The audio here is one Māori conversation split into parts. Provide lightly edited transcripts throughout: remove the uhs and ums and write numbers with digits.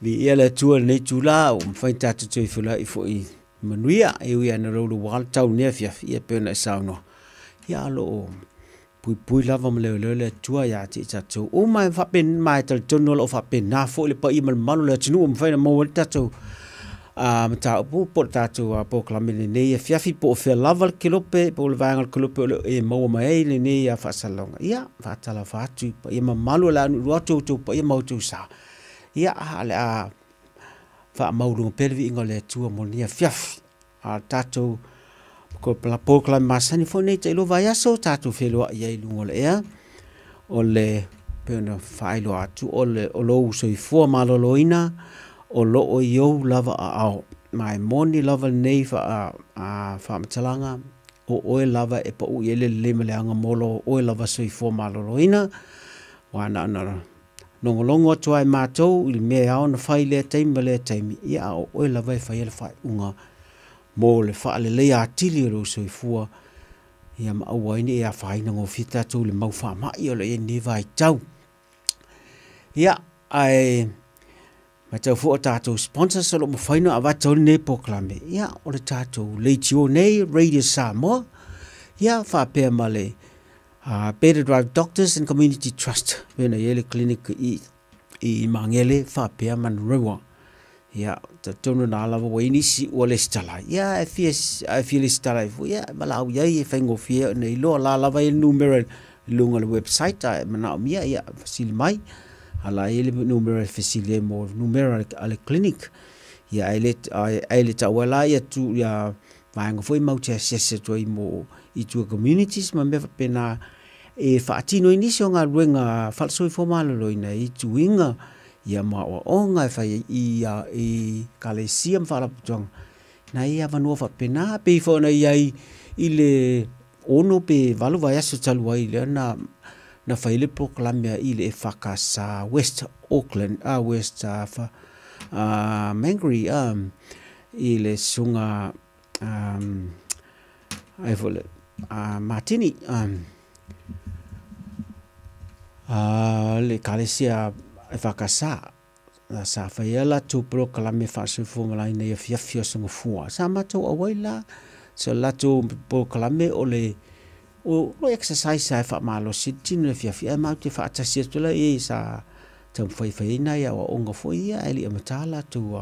vi ia le tua nei tula fai tatu tui fula I foi manuia e ui ana rau wal tau nea fia ia pena sauno ia lo pui lava ma le tua ia ti tatu o mai fa pen mai tal tono lo fa pen na fo le pa I mal malu le tunu fai na mo tatu mata po tatu po klamene nei fia fi po fe lava ke lope po le vangal ke lope e mo mai le nei ia fa salonga ia fa tala fa tu pa ia malu la nu tu pa ia mo tu sa ia ale a fa maulu pelvi ngole tua monia fiaf a tatu ko la pokla masani fo nei te lo vai so tatu felo ia I ngole ia ole pena failo atu ole lo so I fo maloloina o lo o yo lava ao mai moni lava nei fa fa mtalanga o lava e pa u ele le meleanga molo o lava so I fo maloloina wana na longo tua I mātou I me ao na whai lea taimi lea taimi ia o oe la vai whai ele whai unga mō le wha le lea atili o lo so I fua ia ma aua ini ea whai na ngō whita tō le mau wha mai o le e ni vai tau ia ai ma tau fua tātou sponsor sa lo ma whai na awa tau ne poklame ia o le tātou leitio nei Radio Samoa ia wha pēr ma le Better Drive Doctors and Community Trust vena yele clinic I mangele fa pea man rewa ya tono na lava waini si ole stala ya I feel stala fu ya malau ya I fengo fia nei lo la lava numero lunga le website mana mia ya fasil mai ala yele numero fasil mo numero ale clinic ya ele ta wala ya tu ya vanga foi mau che se to I tu communities ma me pena e faatino inisio nga ruenga falso informalo loina I tuinga ia ma onga fa I kalesiam fala putong na ia vanua fa pena pe fo na ia I le ono pe valu vai aso talua I le na faile proclamia I le fakasa West Auckland West Mangere I le sunga ai vole Martini le kalesia e fakasa sa faela tu proclame fa se formula nei fia so fua sa mato awaila so la tu proclame o exercise fa malo sitin fia ma te fa ta sia tula e sa tam fai na ya o ngo foi ali amatala tu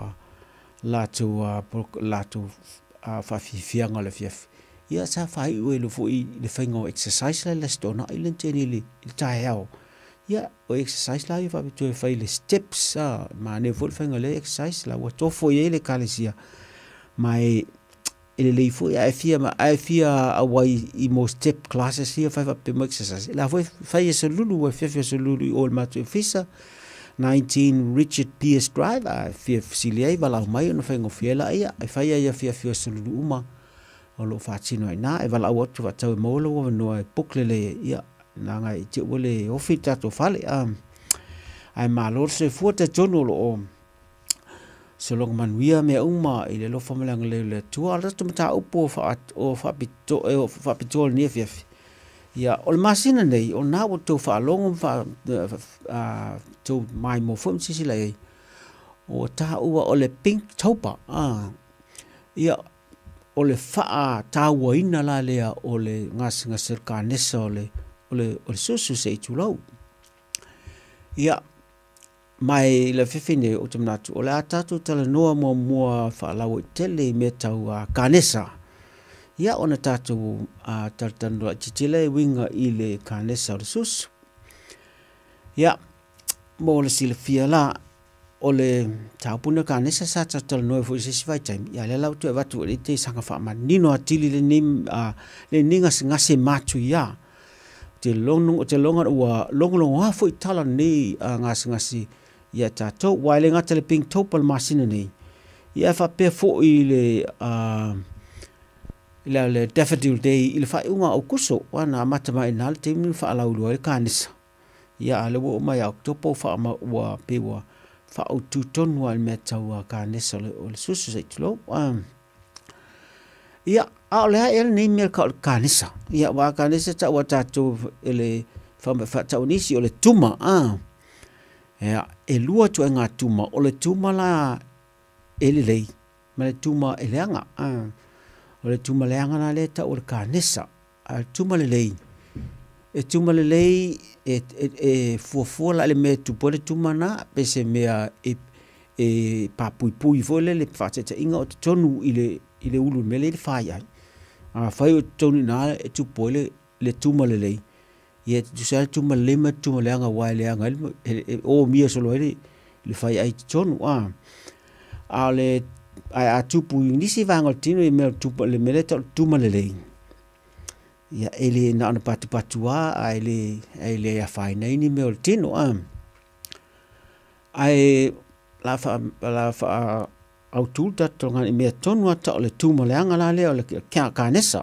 fa fia ngale fia ia sa fai o lo foi le faingo exercise la stona island teni le taeo ia o exercise la fa tu fai le steps ma ne vol faingo le exercise la o to foi le kalesia mai ele le foi ai fia away I mo step classes here fa pe mo exercise la foi fai se lulu o fia se lulu all ma tu fisa 19 Richard Pierce Drive fia silia vala mai no faingo fiela ia fai ia fia se lulu uma o lo fatino na e vala o tu tau mo lo no e puklele ia na ngai te ole ofita to fale ai malo se futa jono lo so long manuia me uma I le lo famela ngale tu ala tu mata upo fa pito ni fia ia o masina nei o na o to fa long fa to mai mo fom sisi lai o ta ua o le pink topa ia o le faa tawaina la lea o le ngas kanesa o le susu se tulau ia mai le fefine o tamnatu o le atatu tala noa mua faa lau tele me tau kanesa ia ona tatu tartanu titile winga I le kanesa o le susu ia mo le silafia la o le taupuna kanesa sa tatal no fo se vai time ya le lau tu watu le te sanga fa ma nino atili le nim le ninga ngase matu ya te longa wa longo ha fo tala ni ngasi ya tato wale ngata le pink topal masina ni ya fa pe fo I le daffodil day il fa unga o kuso wana mata mai nal te min fa lau lo kanesa ya le wo mai oktopo fa ma wa pe wa fa o tu ton wal metau kanesa o le susu se tlo ia ale el ni me kanesa ia wa kanesa ta wa tatu ele fa tau nisi o le tuma ya e lua tu ngā tuma o le tuma la e le lei ma le tuma e leanga o le tuma leanga na le ta o le kanesa a tuma le lei e tuma le lei e fuafua la le mea tupu le tuma na pe se mea e papuipui fo le whaatetainga o te tonu i le ulu me le whai ai a whai o tonu na e tupu le tuma le lei ia tu sa tuma lema tuma leanga wai leanga o mia solo le whai ai te tonu a le a tupu nisi vanga tino i mea tupu le mele tuma le lei ia ele na ana patua a ele a whai nei ni mea tino ai la fa au tu ta tonga i mea tonu ata o le tuma leanga la le o le kia kanesa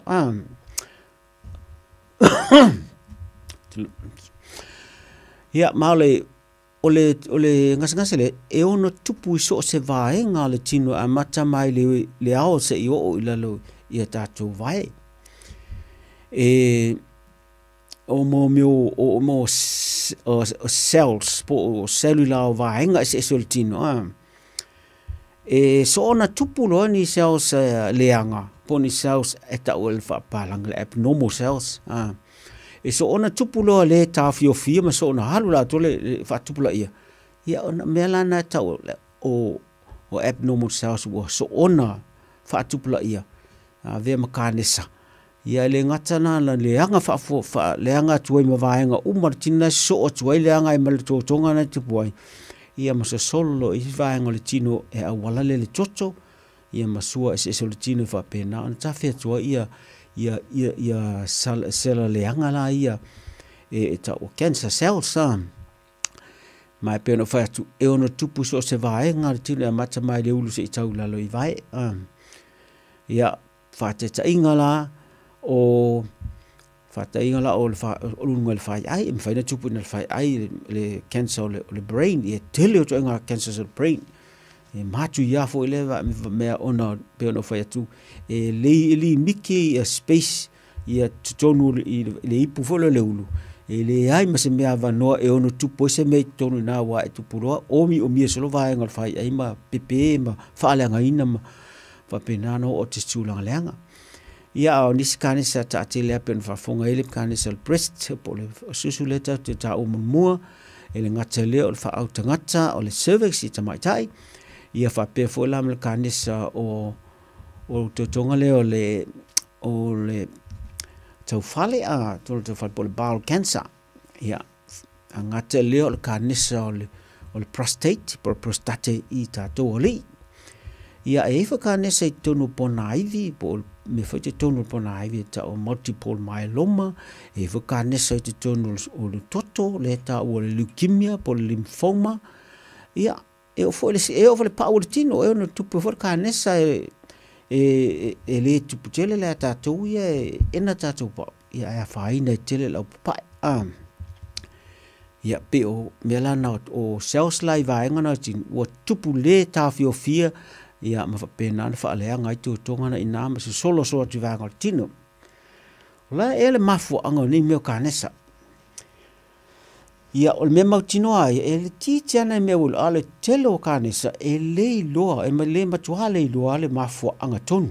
ia maule ole ngas le e ono tupu so se vai nga le tino a mata mai le ao se i o ilalo ia tatu vai o mo cells po cellular vai nga se tino so ona tupu lo ni cells leanga po ni cells eta ol fa palang le abnormal cells so ona tupu lo le tafio fia ma so ona halu la tole fa tupu la ia ona melana ta o abnormal cells wo so ona fa tupu la ia ve makanesa ia le ngatana la leanga fa leanga tuai ma vaenga martina so tuai leanga i mal tonga na tupu ai ia ma so solo i vaenga le tino e awala le toto ia masua e se le tino fa pena on ta fe tuai ia sela leanga la ia ta o cancer cells mai pena fa tu e ono tupu so se vaenga le tino mata mai le ulu se i tau lalo i vai ia fa te ingala o fata inga la o lunga le fai ai me faina tupu na fai ai le cancer le brain e tele o nga cancer the brain e matu ia fo ile me ona pe ona fai tu e le miki space ia tonu le ipu fo le ulu e le ai ma se me ava no e ono tupu se me tonu na wa e tupu ro o mi solo vai nga fai ai ma pepe ma fa le nga ina ma fa penano o te tsulanga lenga ia o nisi kanisa ta atele pen fa fonga ele kanisa breast po le susu leta te ta o mua ele ngata le o fa au tangata o le cervix i tamai tai ia fa pe fo la kanisa o te tonga le o le tau fale a to fa po le bowel cancer ia ngata le o kanisa o le prostate por prostate i ta to li ia e fa kanisa i tonu pona ivi po me foi te tonu pona ai ta o multiple myeloma e vokane so te tonu o le toto le ta o le leukemia po le lymphoma ia e o foi le power tino e no tupu for kanesa le tupu tele le ta tu ia e na ta tu pa ia a faina tele la pa ia pe o melana o cells live ai ngana tin o tupu le ta fia ia ma fa pena fa le nga tu tonga na ina ma solo so tu va ngal tino la ele mafu anga ni me kanesa ia o me mau tino ai ele ti tiana me ul ale telo kanesa ele lo e ma le ma tu ale lo ale mafu anga tonu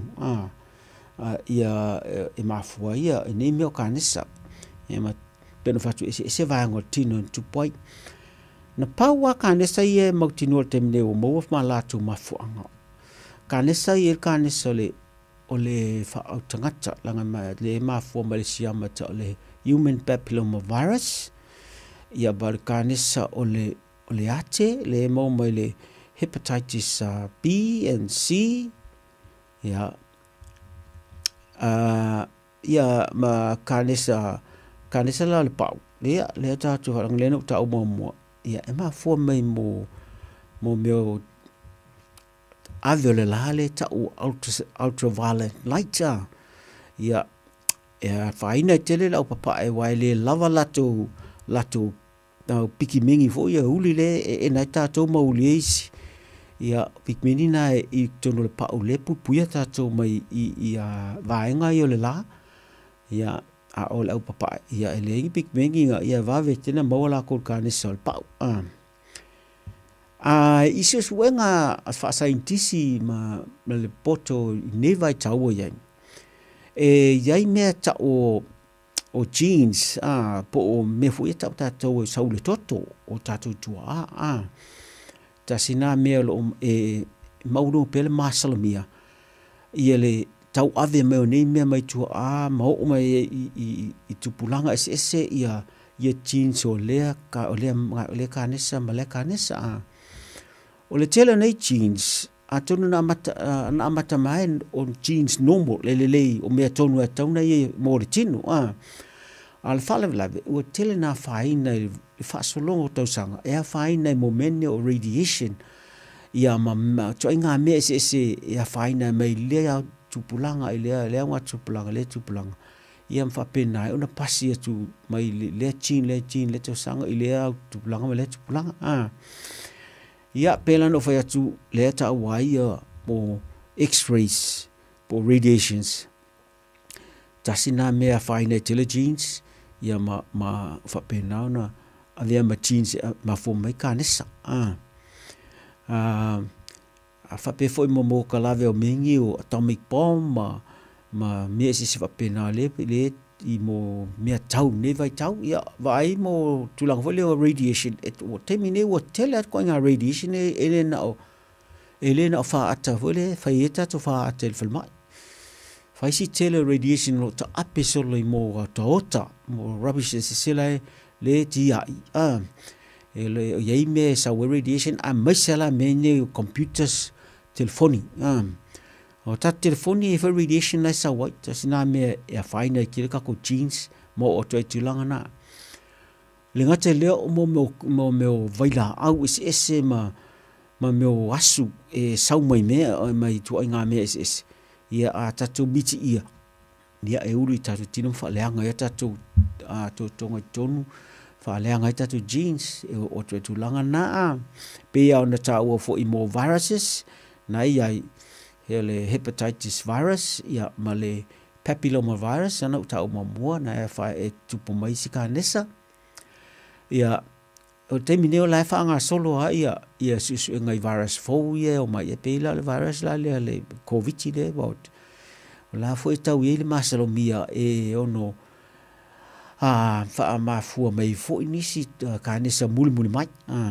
ia e mafu ia ni me kanesa e ma pena fa tu se va ngal tino tu poi na pawa kanesa ia mau tino te me o mo ma la tu mafu anga kanesa i kanesa o le fa tangata langa ma le ma fo Malaysia ma ta le human papilloma virus ia bar kanesa o le ate le mo mai le hepatitis B and C ia ma kanesa la le pau le ta tu hang le no ta o mo ia e ma fo mai mo meu avele lale ta o ultraviolet light ia faina tele la papa e wai le lava lato na piki mingi fo ia huli le e na ta to mo leisi ia pikmini na i tono le pa o le pupuia ta to mai i vaenga i le la ia a o le papa ia ele pikmingi ia va vetena mo la ko kanisa pa Isu suenga fa scientisi ma le poto ne vai tau ye. Yai me ta o genes po me fu ta to sau le toto o tatu tua ta sina me lo mauro pele masalmia ile tau ave me nei me mai tua ma o mai I tupulanga ese ia genes o le ka o le kanesa ma le kanesa o le tele nei genes atonu na mata mai on genes normal le o me tonu atona ye mo le tinu al fale lave o tele na faina fa solongo tau sanga e faina momene o radiation ia ma to inga me ese ia faina mai le tupulanga le nga tupulanga le tupulanga ia mfa pena ona pasi tu mai le gene le tau sanga ile tupulanga le tupulanga ia pela no fa tu le ta wai po x-rays po radiations tasina me faina intelligence ia ma fa pena na avea ma genes ma fo mai kanesa fa pe foi mo kalave o mengi o atomic bomb ma me se fa pena le I mo me tau ne vai tau ia vai mo tulang fo le radiation o temine o tele ko nga radiation elena fa ata fo le fa eta to fa ata fo mai fa si tele radiation no ta apisolo mo ta ota mo rubbish se le ti ele ye me sa radiation masala mene computers telefoni o ta telefoni e radiation na sa wa ta sina me e faina ki ka ko genes mo o to tulanga na le ngate le mo vaila au ese ma me asu e sau mai mai tu nga me ese ia ta to biti ia e uri ta tino fa le nga ta to tonga tonu fa le nga ta to genes o to tulanga na pe ya ona ta o fo mo viruses na ia hele hepatitis virus ia male papilloma virus ana ta o mamua na fa e tupu mai sika nesa ia o te mineo la fa nga solo ia susu ngai virus fo ia o mai pe la virus la le covid le about la foi tau ele masalo mia ono fa ma fu mai fo inisi ka nesa mul mai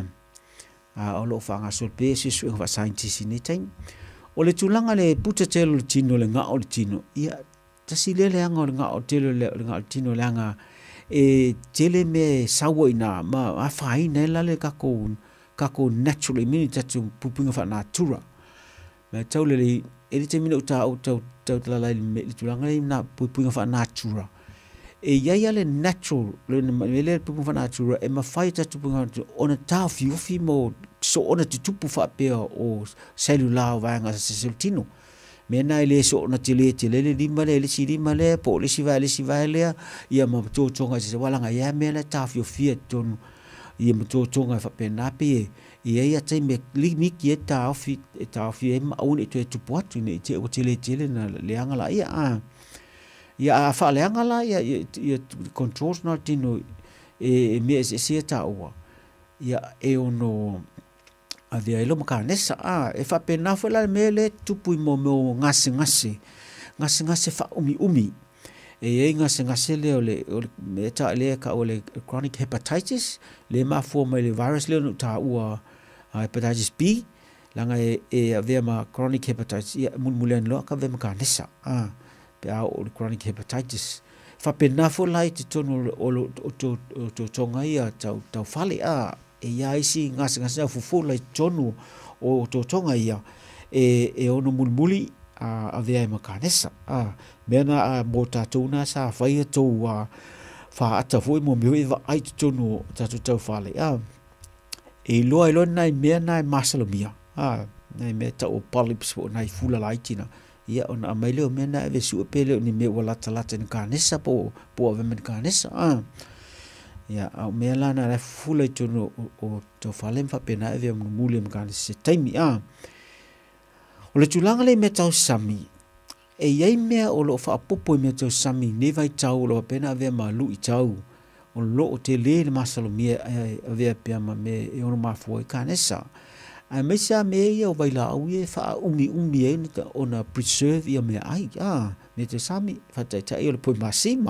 o lo fa nga sol pe susu fa scientist ni time o le tulanga le puta telo tino le nga o tino ia tasilele anga o nga o telo le nga o tino le anga tele me sawoina ma afai ne la le kako naturally mini tatu pupinga fa natura ma taule le ele te mino ta o la le tulanga na pupinga fa natura ia le natural le pupinga fa natura e ma fai tatu pupinga ona ta fi mo so ona tupu fa pe o cellular vanga se tino me na ile so ona tele li male le si male po le si vale ia ma to tonga se wala nga ia me le ta fi ton ia ma to tonga fa pe na pe ia te me li mi ki ta fi e ma un e tu pot ni te o tele na le anga la ia fa le anga la ia controls na tino me se ta o ia ono avia ilo makanesa e fa pena fo la mele tupu mo ngase fa umi e ngase le meta le ka ole chronic hepatitis le ma fo me le virus le no ta ua hepatitis B langa avia ma chronic hepatitis mulmulen lo ka ve makanesa pe o chronic hepatitis fa pena fo la te tono o to tonga ia tau fale ia isi ngasa fufu lai tonu o to tonga ia ono mulmuli avea makanesa mena mota tuna sa fai to fa ata foi mo mi va ai tonu tatu tau fale lo nai mena masalomia nai meta o polyps o nai fula laitina ia ona mailo mena ave su pele ni me wala talata ni kanesa po ave men kanesa ia au mela na la fula tono o to falem fa pena e mule mkan se taimi o le tulanga le metau sami e yai mea o lo fa popo me tau sami ne vai tau lo pena ve malu I tau o lo o te le masalomia ave pe ma me e ono mafu kanesa ai mai sa me ia vai la au e fa umi e ona preserve ia me ai me te sami fa tai o poi masima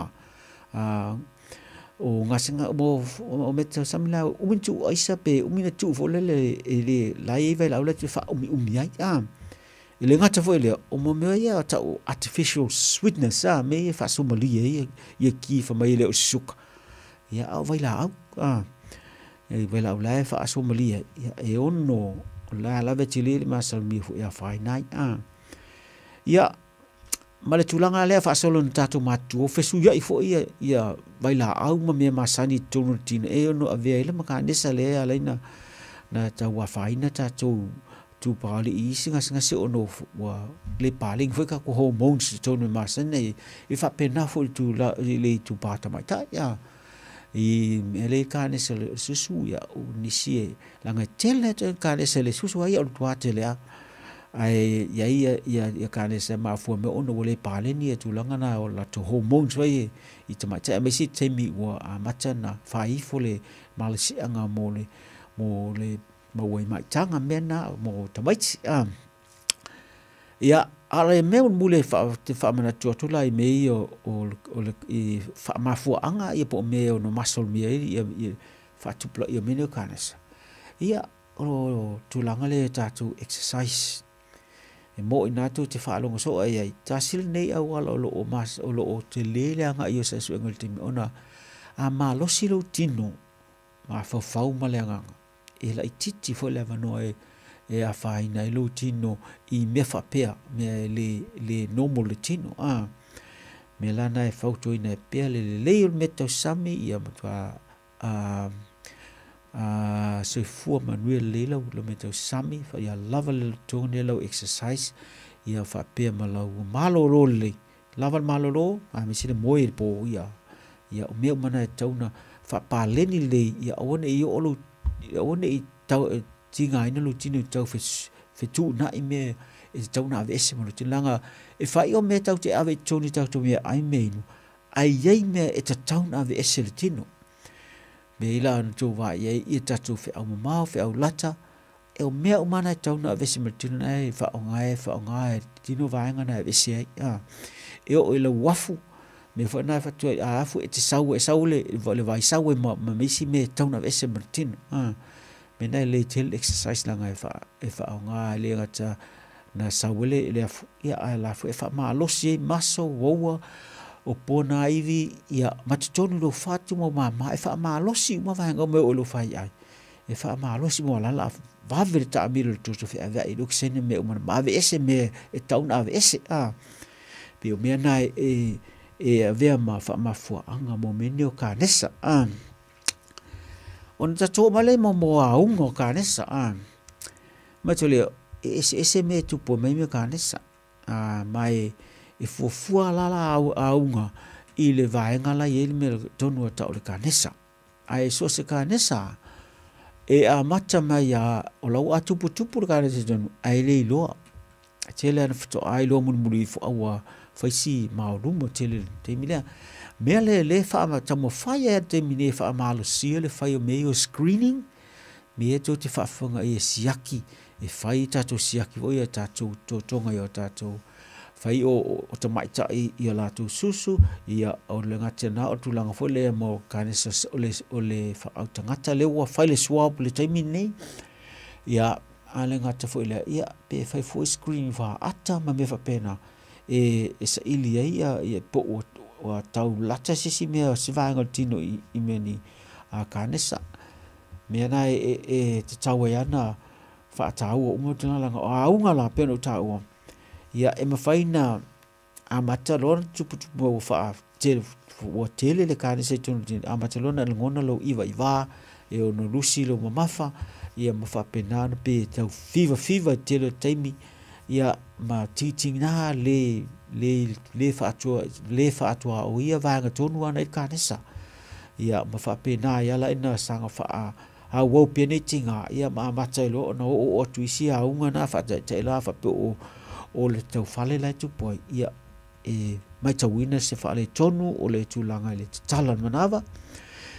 o ngasinga o me te sami la umi tu aisa pe umi na tu fo le lai vai la le te fa umi ai ele ngata foi le o mo me ia ta artificial sweetness me fa so mali ia ki fa mai le o suka ia au vai la au e vai la la fa so mali e ono la ve chile ma sal mi fu ia fa nai ia ma le tulanga le fa so lon tatu matu o fesu ia fo ia vai la au ma me masani tonu tin e ono ave le ma ka nesa le ala na ta wa fa ina ta tu pali I singa se ono wa le paling foi ka ko hormones tonu masane e fa pena fo tu la le tu pata mai ta ya I ele ka ne se susu ya nisi langa tele ka ne se le susu ya o tua tele ai ya ka ne se ma fu me ono le pale ni tu langa na o la to hormones vai I te mai te me si te mi wa mata na fa I fo le malisi anga mo le ma wai mai tanga mena mo tamai ia ala me mule te fa mana tu la me o le fa ma fu anga ia po me no masol me ia fa tu pla ia meno kanas ia o tu langa le tatu exercise e mo ina tu te fa longo so ai ta sil nei au ala o mas o te le anga ia sa su ngol te ona a ma lo silo tino ma fa fau ma le anga e la titi fo le vano e a fai na lo tino I me fa pea me le normal tino me la na e fauto ina e pea le me tau sami ia matwa so fu manuel le lo me tau sami fa ia lava le tone lo exercise ia fa pea malo malo le lava malo lo me sile moi po ia o me mana e tau na fa pa leni le ia one I olo one I tau tinga ina lu tino tau fe tu na I me e tau na ave mo tin langa e fai o me tau te ave toni tau to me ai me no ai ye me e tau na ave le tino me ila no to va ye I tatu fe au ma fe au lata e o me o mana tau na ave mo tin ai fa o ngai tino va nga na ave se e o ila wafu me fa na fa tu afu e te sau le vai sau ma me si me tau na ave mo tin me na le tel exercise langa e fa nga le ngata na sawele le ia ala fu e fa ma lo si maso woa o pona ivi ia matutonu lo fatu mo mama e fa ma lo si mo va nga me o lo fai ai e fa ma lo si mo la va ver ta mi lo to fe ava e lo sene me o ma ve ese me e tau na ve ese pe o me na e ave ma fa ma fu anga mo menio ka nesa on ta to male mo a ungo kanesa ma tole ese me tu po me kanesa mai e fofua la a unga I le vaenga la ye me tonu ta o le kanesa ai so se kanesa e a mata mai o lau atu putu kanesa tonu ai le lo tele na fto ai lo mun muri fo awa faisi ma o rumo tele te mila mele le fa ma tamo fire te mine fa ma lo sia le fa me o screening me to te fa fonga e siaki e fai tato siaki o ia tato to tonga yo tato fai o te mai ta I la tu susu ia o le ngata na o tu langa fo le mo kanesa o le fa au tangata le wa fai le swab le te mine ia ale ngata fo ile ia pe fai fo screening fa ata ma me fa pena e sa ili ia po o tau lata sisi mea se vaenga tino I meni a kanesa mea na te tau e ana wha tau o umo tuna langa o aunga la pena o tau ia e mawhaina a mata lona tupu o wha tele le kanesa tunu a mata lona le ngona lo iwa e o no lusi lo mamafa ia mawha pena na pe tau fiva tele taimi ia ma teaching na le fatua o ia vanga tonu ana I kanesa ia ma fa pena ia la ina sanga fa a wo pene tinga ia ma mata lo no o tuisi a unga na fa te la fa pe o le tau fale la tu poi ia mai tawina se fa le tonu o le tulanga le talan manava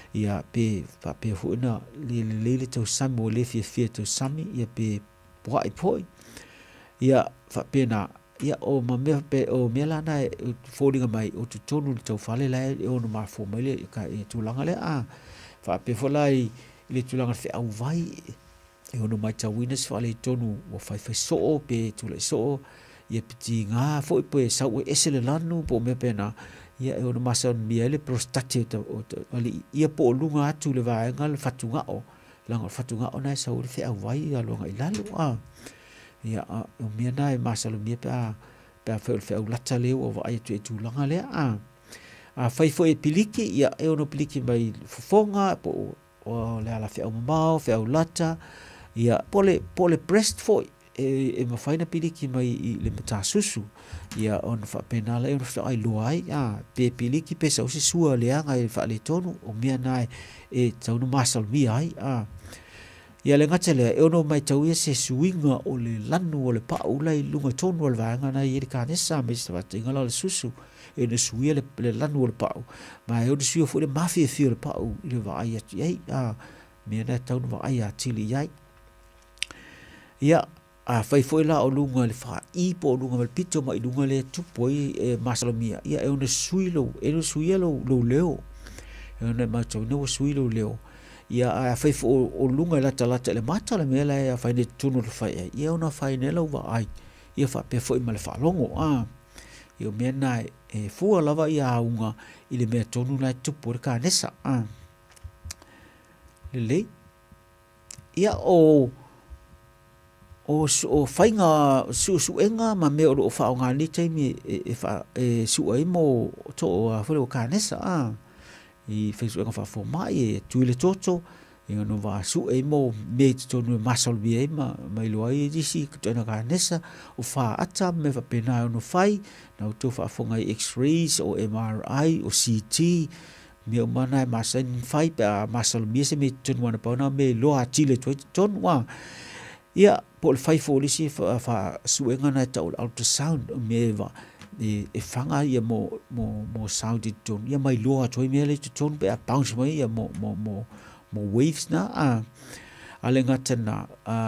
ia pe fa pe fu na le tau sami o le fia tau sami ia pe puai poi ia fa pe na ia o ma me pe o me la na folding mai o tu tonu tau fale la o no ma fo mai le ka e tu langa le a fa pe fo lai le tu langa fe au vai e o no mai tau winas fale tonu o fai so pe tu le so ia piti nga fo pe sa o esele lanu po me pe na ia e o no masa mi le prostate o ali ia po lunga atu le vai ngal fatunga o langa fatunga o na sa o fe au vai a longa ilalu a ia o mea nai masalo mea pe a fe au lata leo o vai tu langa le a fai fo e piliki ia e ono piliki mai fofonga po o le ala fe au mau fe au lata ia pole breast fo e mawhaina piliki mai i le mata susu ia on fa penala e ono fa ai loai pe piliki pe sa usi sua le anga e fa le tonu o mea nai e tau no masalo mea ai ia le ngata le e ono mai tau ia se suinga o le lanu o le pau lai lunga tonu o le vanga na i ka nesa me se vatinga la le susu e ne suia le lanu o le pau ma e ono suia fu le mafia fio le pau i le vai atu iai mea na tau no vai atili iai ia fai foi la o lunga le fa i po lunga le pito mai lunga le tupo e masalomia ia e ono suia lo leo e ono mai tau no suilo leo ia a fai fo o lunga la talata le mata le mela ia fai ne tunu le fai ia ona fai ne lo va ai ia fa pe foi mal fa longo ia me na e fu lava ia unga i le me tonu la tu por ka nesa le ia o fai nga su enga ma me o fa nga ni taimi e fa su ai mo to a fo ka nesa i Facebook nga fa fo mai e tu le toto e no va su e mo me to no masol bi ma mai lo ai disi to na ganesa o fa ata me va pena no fai na to fa fo ngai x-rays o MRI o CT me o mana masen fai pa masol bi se me to no pa na me lo a chile to ton wa ia po le fai fo lisi fa su nga na ta ultrasound me va e fanga ia mo sound it ton ia mai loa toi mele ton pe a bounce mai ia mo waves na ale ngata na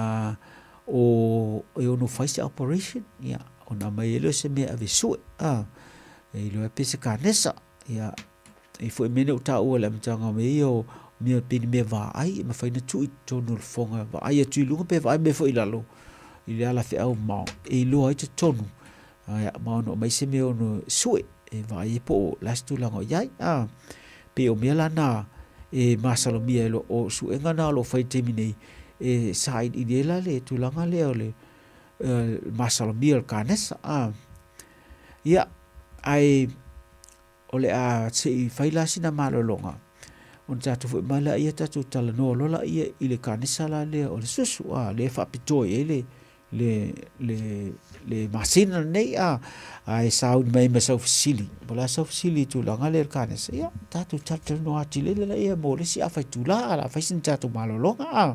o no face operation ia ona mai lo se me ave su e lo pe se kanesa ia e foi mene o ta o le mtanga me o me pe me va ai ma fai na tu ton no fonga va ai tu lu pe va me foi lalo ile ala fe au ma e lo ai tonu ya ma no mai se me ono sue e vai po lastu lango yai pe o mela na e masalo mia lo o su enga na lo fai temine e side idela le tu langa le ole masalo mia kanes ya ai ole a se fai la sina malo longa on tatu fu mala ia tatu tala no lo la ia ile kanesa la le ole susu le fa pitoi ele le masina nei ai sound mai ma sof sili bola sof sili tu langa le kanes ya tatu tatu no atile le ia mo le si afa tu la fa sin tatu malolonga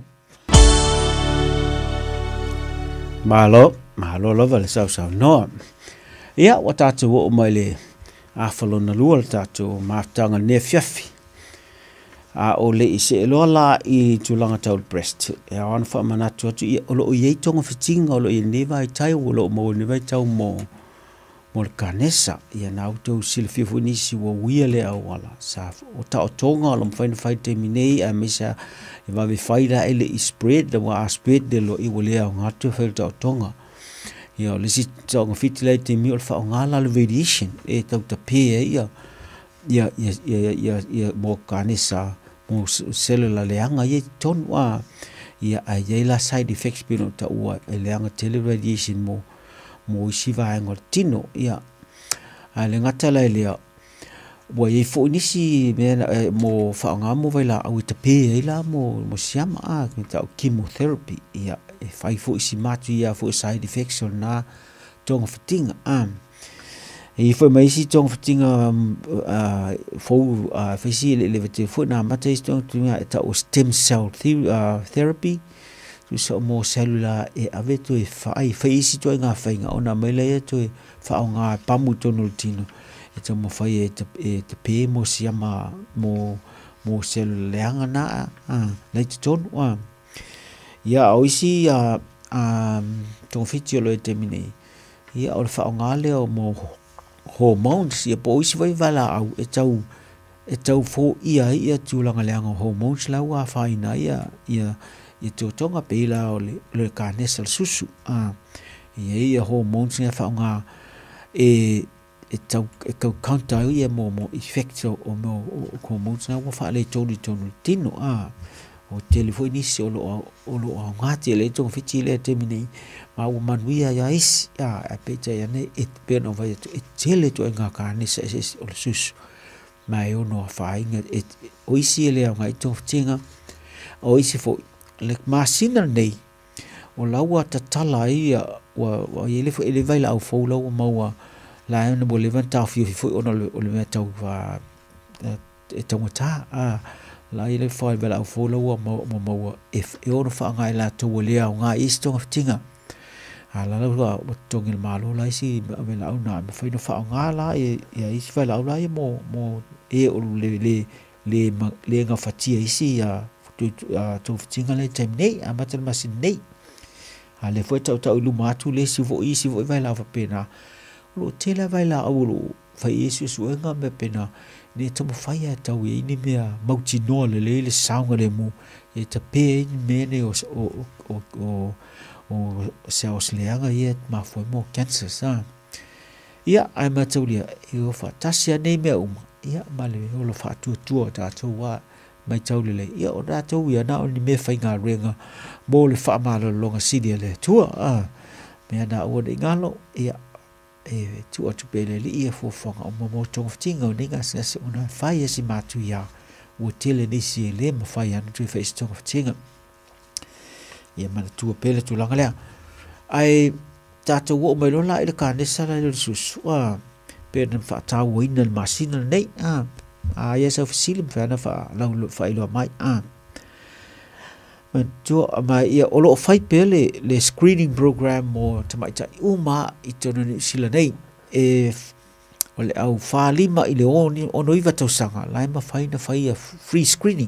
malo lo vale sa no ya wa tatu o mai le afalo na lua tatu maftanga ne fiafi o le ise lo la i tulanga tau breast e on fa manatu tu o lo ye tonga fitinga o lo i neva i tai o lo mo neva i tau mo kanesa ia na auto silfi funi si wo wiele au wala sa o ta o tonga lo mfaina fai terminei a misa e va vi faida ele i spread wa spread de lo i wole au ngatu fa ta o tonga ia le si tonga fitilate mi o fa ngala le radiation e tau ta pe ia mo kanesa mo cellular leanga ye ton wa ia ai la side effects pino ta wa leanga tele radiation mo siva ngor tino ia ale ngata la le wa ye fo nisi mo fa nga mo vai la au te pe la mo siama ta chemotherapy ia e fai fo si matu ia fo side effects na tong fatinga e foi mai si tong fatinga fo fa si le vete fo na mata tong tinga ta o stem cell therapy tu so mo cellular e aveto e fai si to nga fa nga ona mai le to fa nga pamu tonu tino e to mo fai e te pe mo si ama mo mo se leanga na le ton wa ia oisi tong fitio lo te mini ia o fa ngale o mo hormones ia po isi vai vala au e tau fo ia tulanga leanga hormones la wa fa ina ia to tonga pela o le kanesa susu ia hormones ia fa nga e tau counter ia mo effect o mo hormones na wa fa le tonu tino o telefoni si o lo ngati le tong fiti le te mini ma o manuia ya is a peta ya ne et ben over et tele to nga kanesa o susu mai o no fa inga et o isi le nga to tinga o isi fo le masina nei o laua tatala ia wa ele fo ele vai la fo lo maua la no bo levanta fo o no le metau va e tongata la ile fo vai la fo lo mo if e o fa nga la to le nga isto tinga ala la tongil malo la isi me la una me fa no fa nga la e isi vai la la mo e o le nga fatia isi tu tinga le time nei a matal masin nei ale foi tau lu matu le si vo vai la fa pena lo tela vai la o lo fa isi suenga me pena ne to mo fai tau e ni me mauti no le saunga le mu e te pe me ne o se os leanga ia ma foi mo cancer sa ia ai matulia e o fa tasia nei me ia male o lo fa tu ta wa mai tau le ia o da tau ia na o ni me fai ngā renga mo le wha amalo longa sidi le tua mea na o de ngalo ia tua tupele li ia fuafonga o mo tonga fitinga o ninga se una fai esi matu ia o tele nisi le ma fai anu tui fai tonga fitinga ia mana tua pele tu langa lea ai tātou o mai lola i le kānesa la le susu pēna wha tāu o ina le masina nei ia sa fasilim fana fa fa ilo mai man to mai ia olo fai pele le screening program mo tamai ta uma itona ni sila nei ole au fa lima ile ono iva tau sanga lai ma fai na fai free screening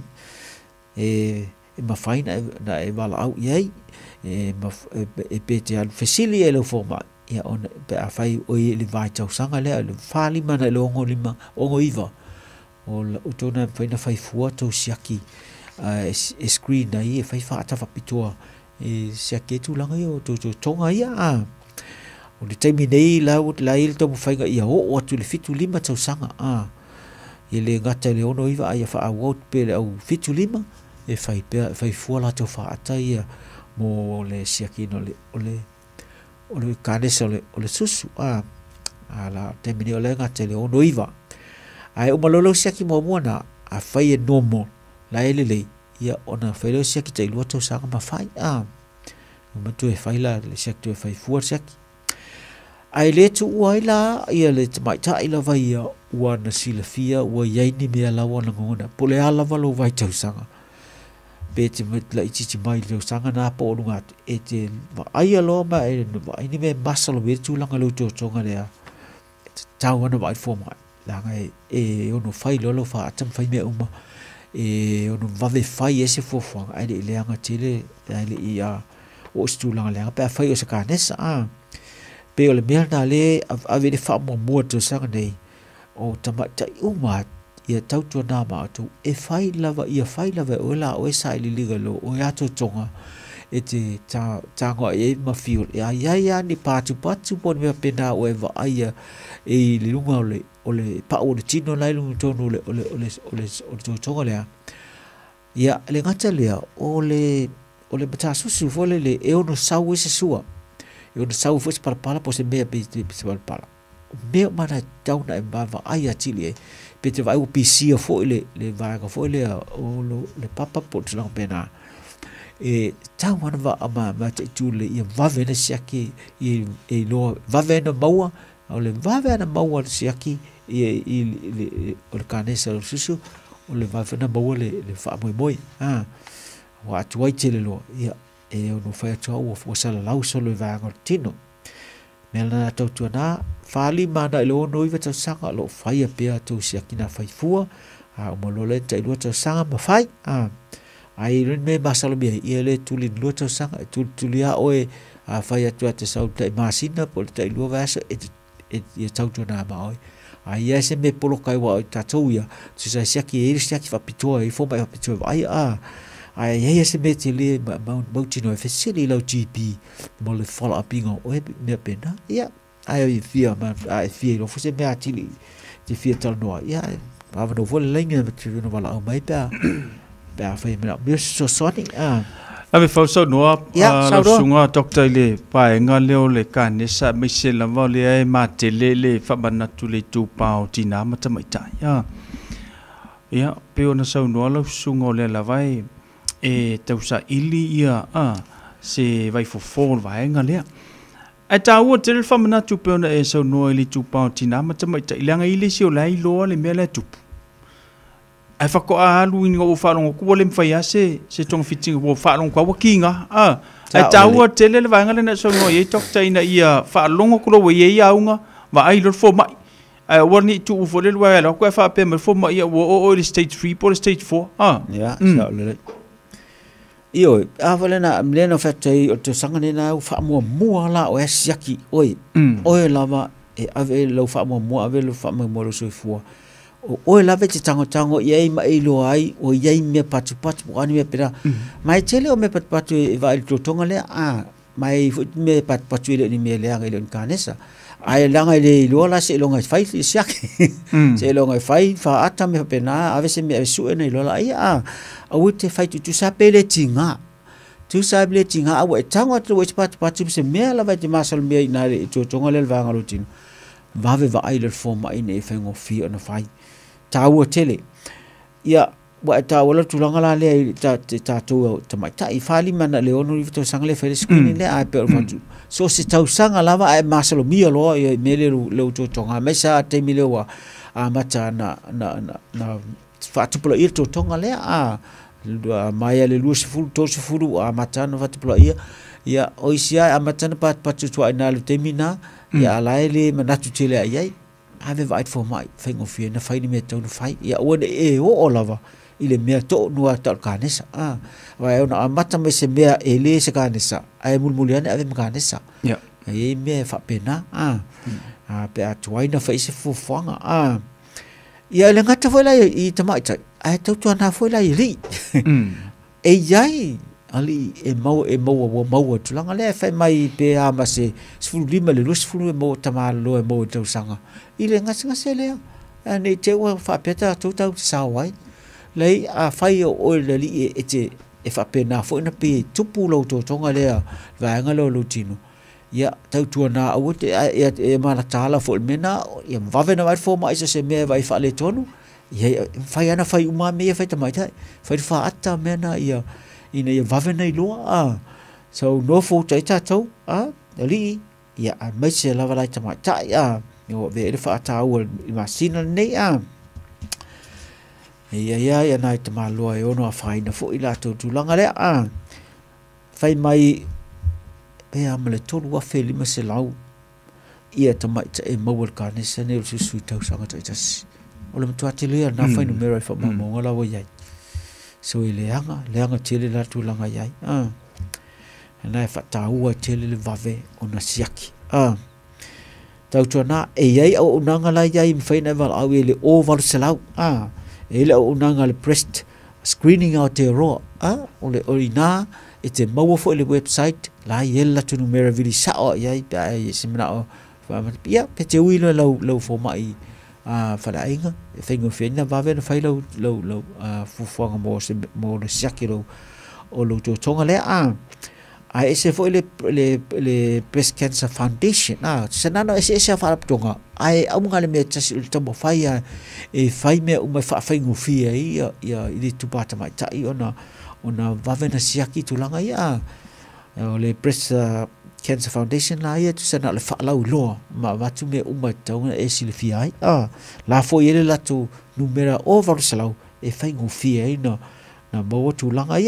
ma fai na e wala au iei ma pete al fasili ele forma ia on pe a fai o le vai tau sanga le fa lima na le ongo iva o tona faina fai fua tau siaki screen ai fai fa ta fa pitua siaki tu langa yo to tonga ia o le taimi nei la il to fai ga ia o tu le fitu lima tau sanga ele ngata le ono iva ia fa out pe au fitu lima e fai fua la to fa ata ia mo le siaki no le kanesa o le susu ala taimi nei o le ngata le ono iva ai o malolo siaki mo na a fai e normal la ele ia ona fai lo siaki tai lo to sanga ma fai ma tu e fai la le siaki tu e fai fuar siaki ai le tu ai la ia le mai ta ila vai ia wana silafia wa yaini me la wana ngona pole ala valo vai tau sanga beti met la ichi mai lo sanga na po lunga e te ai lo ma e ni me masalo be tu langa lo to tonga le tau ana vai fo mai langa ono fai lolo fa atam fai me uma ono vave fai ese fofanga ai le leanga tele ai le ia o stu langa leanga pe fai o se kanesa pe o le merna le ave de fa mo to sanga nei o tamata uma ia tau to na ma to e fai lava o la o sai li liga lo o ya to tonga e te tango e ma fiul ia ni patu pon me pena o eva ai e le lunga o le pa o le tino lai lunga tonu o le tonga lea ia le ngata lea o le bata susu fole le e ono sau ese sua e ono sau fo se parapala po se mea pe se parapala mea mana tauna e mbava ai atili pe te vai o pisia fo le vaga fo le papa po te lang pena tau wana va ama te tule ia vave na siaki i lo vave na maua o le vave na maua siaki o le kanesa o susu o le vave na maua le wha moi wa atu wai tele lo ia o no whai atua ua fwasala lau so le vanga tino mea na tau tua na whali mana ilo no iwa tau sanga lo whai a pia tau siaki na whai fua mo lo le tai lua tau sanga ma fai ai ren me masalo bia ia le tulin lua tau sanga tulia oe fai atu te sau tai masina po tai lua vasa e tau tona ma oi ai ia se me polo kai wa tatou ia se sa siaki e siaki fa pitoa e fo mai fa pitoa ai ai ia se me te le mau tino e fesili lau GP mo le follow up ingo oe me pena ia ai fia ma ai fia lo fose me atili te fia tal noa ia ava no vole lenga te no vala au mai pa fai me me so soni ave fa so noa sunga doctor le pa nga leo le kanesa me se la vole ai ma te le fa bana tu le tu pao tina mata mai ta ia pe ona so noa lo sunga le la vai e tau sa ili ia se vai fo fall vai nga le ai ta wo te fa mana tu pe ona e so noa le tu pao tina mata mai ta ilanga ile si o lai lo le me le tu ai fa ko alu ni go fa long ko le mfa se tong fiting go fa long ko kinga ai taua tele le vanga le na so no ye tok taina ia fa long ko lo ye ia unga va ai lo fo mai ai warni tu fo le wa lo ko fa pe me fo mai ia o stage 3 por stage 4 ya sa le io avale na mleno fa tai o te sanga ni na fa mo la o siaki oi lava e ave lo fa mo ave lo fa mo lo so fo o lave te tango ia ma ilo ai o ia me patu ani me pera mai tele o me patu e vai to tonga le mai me patu ile ni me le anga ile kanesa ai langa ile lo la se lo ngai fai siak se lo ngai fai fa ata me pena ave se me su ene lo la ia o te fai tu sa pele tinga tu sa pele tinga o tango to which patu se me la vai te masal me na to tonga le vanga lo tin va vai le forma ine fengo fi ona fai taua tele ia wa taua tulanga la le ta tu mai tai fali mana le onu to sanga le fele screen le a pe fatu so se tau sanga lava ai masalo mia lo e mele lo to tonga mesa te mile wa a mata na fatu pula ir to tonga le mai le lu se fulu to se fulu a mata na fatu pula ia oisia a mata na patu tu ina le temina ia lai le manatu tele ai ave vai for mai fengo fie na fai ni me tau fai ia o o lava ile me to no ta kanesa vai ona mata me se me ele se kanesa ai mulmuliane ave kanesa ia ai me fa pena pe atuai na fai se fufanga ia le ngata foi la I tamai tai ai tau tu na foi la ri e yai ali e mau tu langa le fai mai pe ma se sfulu lima le sfulu mo tamalo mo tau sanga ile ngasa le nei te wa fa peta tu tau sawai lei a fai o le li e fa pena fo na pe tupu lo to tonga le va nga lo tino ia tau tu na o te e mana tala fo mena ia va vena vai fo mai se me vai fa le tonu ia fai ana fai uma me fai tamai tai fai fa ata mena ia ina ia va vena lo so no fo tai tau li ia mai se lava lai tamai tai yo ve le fa ta o masina nei ia nai te malo e ono fai na fo ila to langa le fai mai pe amle to wa feli ma se lau ia te mai te mobile car ne se ne su su tau sanga te tas o le mtua te le na fai no mero fa mo ngola wo yai so ile anga tele la tu langa yai na fa ta ua tele le vave ona siaki tau tona ai o unanga la yai mfai na val au ele o val selau ele o unanga le pressed screening out te ro ole orina e te mau fo le website la yella tu numero vili sa o yai pa semina o ia pe te uilo lo fo mai fa la inga fengo fena va ver fai lo fu fo mo le siakiro o lo to tonga le ai se foi le Breast Cancer Foundation senano ese fa tonga ai amunga le me tasi ultimo fai e fai me uma fa fai ngufia ia ili tupata mai tai ona vavena siaki tulanga ia le Breast Cancer Foundation la ia tsana le fa lau lo ma watu me uma tonga e silfia la foi ele la tu numera over salau e fai ngufia ina na mo tulanga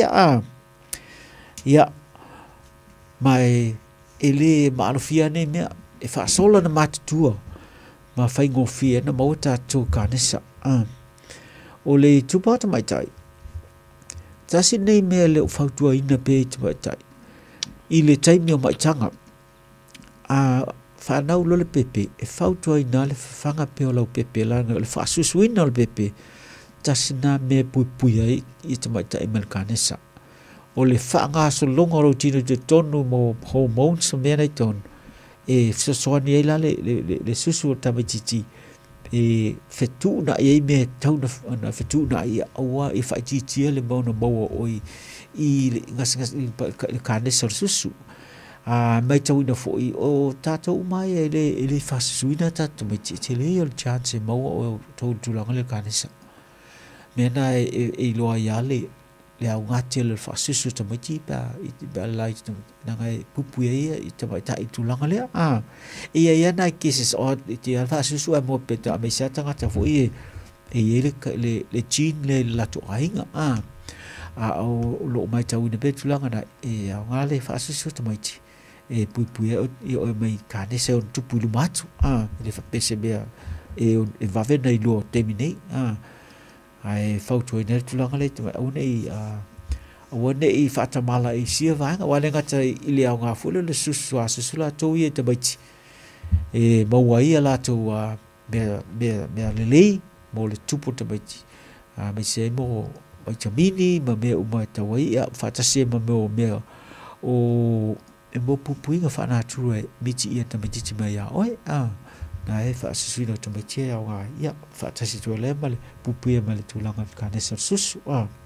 ia mai ele malofia ne me e fa sola na matutua ma fai ngofia na mauta tu kanesa o le tupa ta mai tai tasi nei mea leo whautua ina pe ta mai tai i le taimi o mai tanga a whanau lo le pepe e whautua ina le whanga pe o lau pepe langa le whasusu ina le pepe tasi nā mea pui ai i ta mai tai Malkanesa o le whanga so longa ro tino te tonu mo hormones so mea nei tonu e soani ai la le susu o tamatiti e fetu na e me tau na fetu na ia awa e faititi le mo o i ngas le Kanesa susu a mai tau na foi o tatou mai le fasuina tatou mai te le o chance mo o tau tulanga le Kanesa mena e loa ia le au ngate le fasusu ta mai pa lai na ngai pupu ia i te mai tai tulanga le a ia na cases o te fasusu a mo peta mai sa tanga ta foi le chin le la to ainga a o lo mai tau ina pe tulanga na e au ngale fasusu ta mai e pupu ia o mai Kanesa o tupu lu matu le fa pese bea e va vena i lo terminate ai fautu ina tulanga le te au nei o nei fata mala i sia vanga wale ngata i le au nga fulu le susu la to ye te baiti e mawai ala to me le mo le tupu te baiti me se mo vitamini ma me o mai tawai ya fata se ma me o e mo pupuinga fa na true miti ia te baiti mai ya oi na e fa susu no te baiti ya nga ya fata se to le male pupuia male tulanga Kanesa susu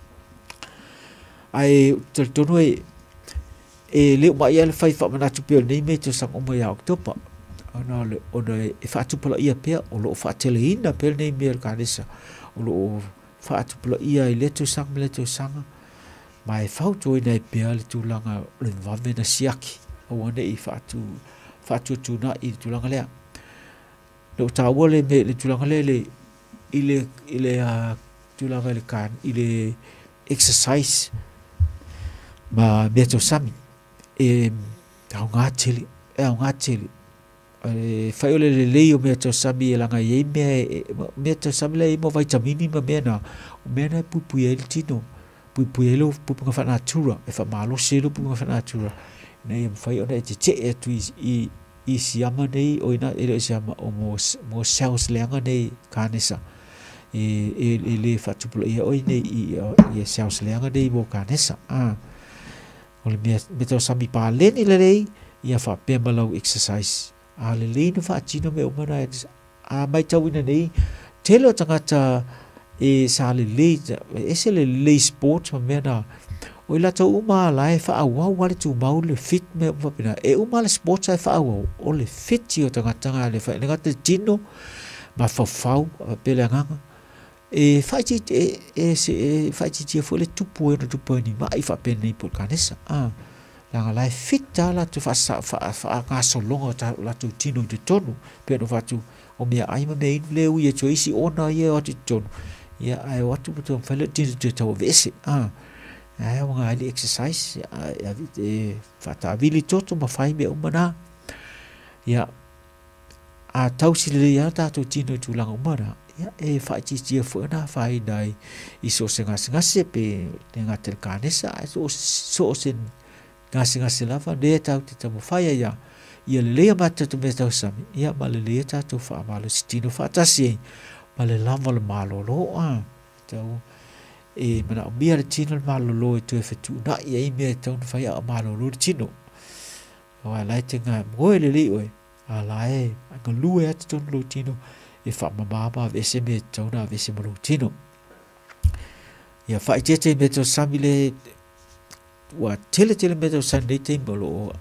ai tono e le mai ele fai fa mana tu pe nei me to sang o mai October ona le fa tu pala ia pe o lo fa tele ina pe nei me Kanesa o lo fa tu pala ia le to sang mai fa tu nei pe le tu langa le va vena siaki o nei fa tu na i tu langa le lo ta wole me le tu langa le ile tu langa le kan ile exercise ma beto sami au ngatili fai ole le leo beto sami langa ye beto sami le mo vitamini ma mena pupu ye tino pupu ye lo pupu nga fa natura e fa malo se lo pupu nga fa natura nei fai ona te e tu i siama nei o ina ele siama o mo cells lenga nei Kanesa e le fa tu pula ia o nei i cells lenga nei mo Kanesa o le me sami pa leni le rei ia fa pe malau exercise le no fa tino me umana mai tau ina nei telo tangata e sa le ese le sport ma mena o la tau uma lai fa awa wale tu mau le fit me umana pina e uma le sport sai fa awa o le fit tio tangata le fa ngata tino ma fa pe le nganga e faiti ti fo le tupu ni mai fa pe nei por Kanesa la la fitta la tu fa nga so longo ta la tu tino de tonu pe no fatu o mea ai ma me le u ye choisi ona ye o ti tonu ya ai watu to fa le tino de to vese ai o nga ali exercise ya fata vili toto ma fai me umana ya a tausi le ya ta tu tino tu langa umana ya e faiti fo na fai dai i so senga se pe tenga tel Kanesa so sen nga se lava de ta te mo fai ya le mata tu me ta sami ya ma le ta tu fa ma le stino fa ta si ma le lava le malo lo tau e mana bia le tino le malo lo tu e fetu na ia i me ta fai a malo lo tino wa lai tenga mo le oi ala e nga lue at tu lo tino e fa mama vese me tona vese mo tino ia fa te me to samile wa tele me to sande te bolo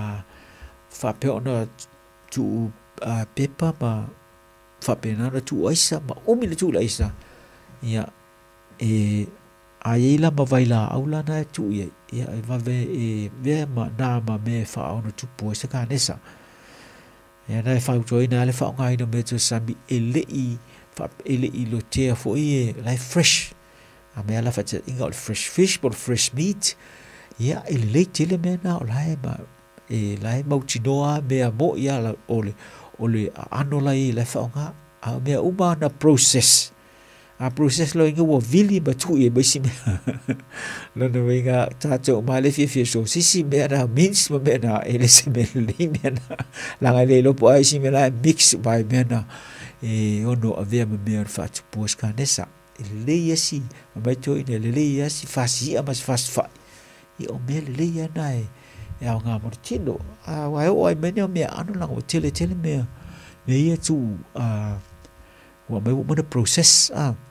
fa pe ona tu pepa ma fa pe na tu aisa ma o mi tu aisa ia ai la ma vai la aula na tu ia va ve ma na ma me fa ona tu po se Kanesa ya na fa joina le fa ngai no me to sabi ele i lo te fo like fresh a me la fa te inga fresh fish but fresh meat ya ele tele me na lai ba lai mau tinoa me mo ya ole ano lai le fa nga a me uma na process process lo inga wo vili ba tu e ba si me lo no inga ta cho ma le fi so si me na means me na ele se me le me na la ga le lo po ai si me la mix by me na e ono ave me fa tu pos ka nesa le yesi ma to ine le yesi fa si ama fa fa i o me le ya na e ya nga mo tino wa o ai me me anu la o tele me ia tu wa me mo process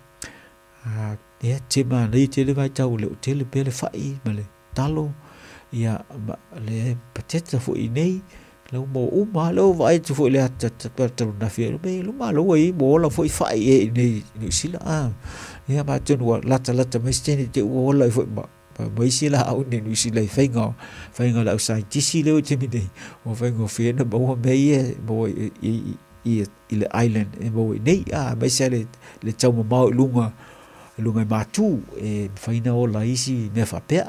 ya tema le tele vai tau le tele pele fai male talo ya le pateta fu inei lo mo uma lo vai tu fu le ta na fi me lo ma lo i bo la fu fai e nei sila ya ba tu wa lata me steni te wo la fu ba mai sila au nei sila fai nga la sai ti sila o te mi dei o fai ngo fi na bo me e bo i le island e bo nei mai se le tau ma lunga matu e faina o la isi me fa pe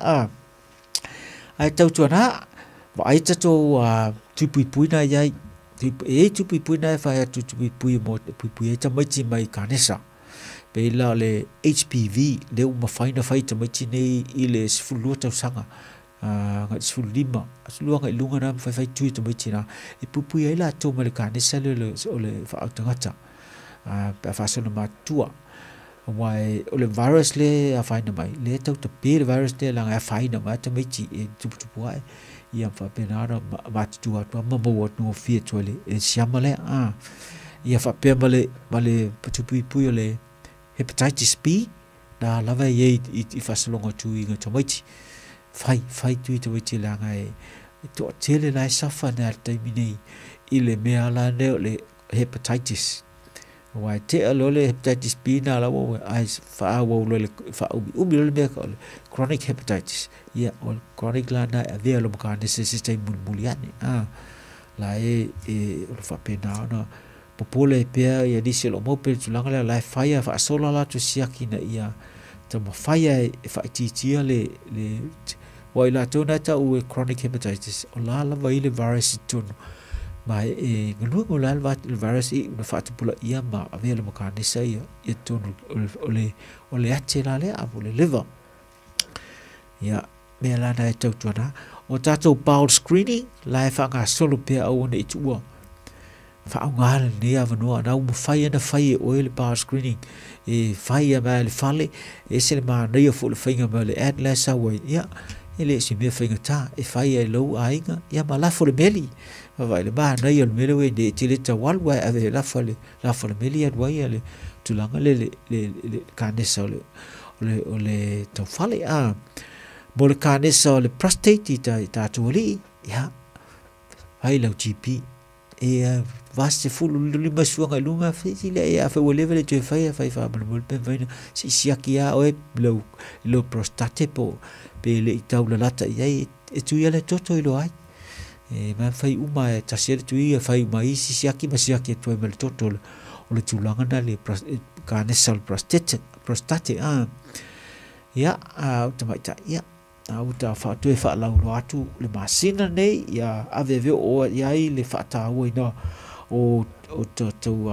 ai tau tu na ba ai tato tupui na yai tupui na fa tupui mo tupui e tamaiti mai kanesa pe la le HPV le uma faina fai tamaiti nei i le sfulu tau sanga ngat sfulu lima sfulu ngai lunga na fai tui tamaiti na e pupui ai la to male kanesa le fa tangata pa fa sona matua wai ole virus le a faina mai le tau te pe virus le la a faina mai te mai e tupu ai ia fa penara ma tu atu ma mo no fie tole e siamale ia fa pe male tupu le hepatitis B na lava ye i fa solonga tu inga te mai fai tu te mai la ngai to tele la safa na te mini ile me ala le hepatitis wai te alole hepatitis B na la wo ai fa wo le fa ubi le me chronic hepatitis ia o chronic la na ave lo ka necessity mulmuliani la e fa pena na popole pe ia disi lo mo pe tulanga la fire fa sola la tu siaki na ia te mo fire fa ti le wai la to na ta u chronic hepatitis o la vai le virus tun mai ngulu la virus i na fa pula ia ma ave le makane sai e tonu ole ate la le abu le liver ya me la na tau tuana o tato bowel screening la fa nga solo pe au ne tua fa nga ne ava no na u fai na fai o le bowel screening e fai ma le fale e se ma na ia fu le finga ma le atlas away ya ele si me finga ta e fai e lo ainga ya ma la fu le meli vai le ba na ia le mele we de tile ta wal wa ave la fale meli at wa ia le tulanga le kanesa le to fale bo le kanesa le prostate ta tuoli ya ai lo GP e vaste fulu le masuanga lunga fiti le ya fa wole le te fa fa mo pe vai si siakia o lo prostate po pe le taula lata ia e tu ia le toto ilo ai ma fai uma e tasere tu ia fai mai si siaki tu e mel toto o le tulanga na le kanesa prostate ya automaita ya auta fa tu fa la lo atu le masina nei ya ave o ya i le fa ta o ina o to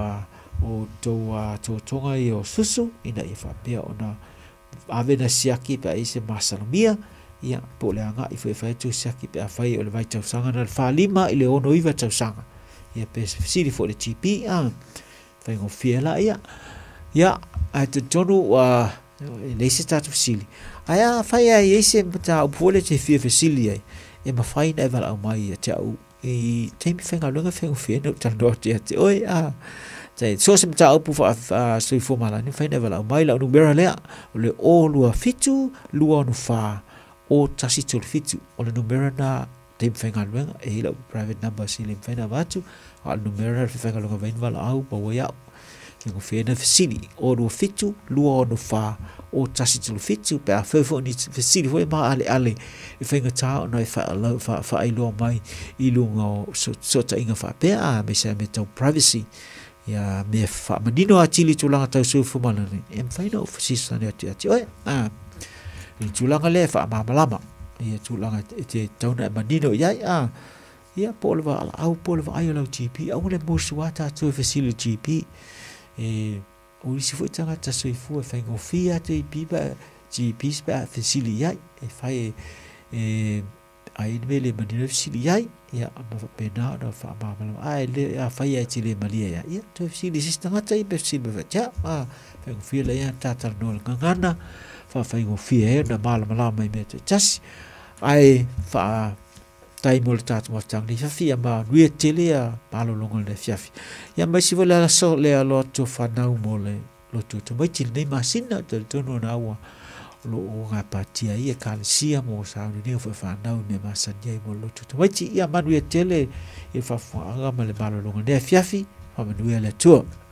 tonga i o susu ina i fa pe ona ave na siaki pa ise masalamia ia po le anga i fa tu siaki pe fai o le vai tau sanga na fa lima i le ono iwa tau sanga ia pe siri fo le GP fai ngo fiela ia a te tonu le se tatu sili aya fai ai ese ta pole te fie sili ai e ma fai na vala mai te au e te mi fenga longa fenga fie no tan do te oi tai so se ta upu fa so fo mala ni fai na vala mai la no bera le o lua fitu lua no fa o tasi tul fitu o le numero na te fenga longa e la private number sili fenga vatu al numero fenga longa vain vala au pa wa ngo fena fasili o ro fitu lua no fa o tasi tul fitu pe a fefo ni fasili foi ma ale e fenga ta no fa lo fa ai lo mai I lunga so ta inga fa pe a me se me tau privacy ya me fa manino atili tulanga tau so fu mana ni em faina o fasisa ne ati oi ni tulanga le fa malama ia tulanga te tau na manino ya ia polva au polva ai lo GP au le mosuata tu fasili GP o isi fu tanga ta soi fu e fai ngofia te pipa ji pispa fisili ai e fai ai vele manina fisili ai ia ma pena na fa ma ai le a fai ai tile malia ia to fisili sistanga ta i fisili va ja ma fai ngofia le ia tata no ngana fa fai ngofia e na mala mai me te jas ai fa tai mo le tatu mafutang ni fiafi a ma nuia tele a malolonga le fiafi ia mai si wala so le alo to whanau mo le lotu to mai tili nei masina te tono na ua lo o ngā patia ia kālesia mo sauni ni ufa whanau me masani ai mo lotu to mai ti ia manuia tele i whafuanga ma le malolonga le fiafi ma manuia le tua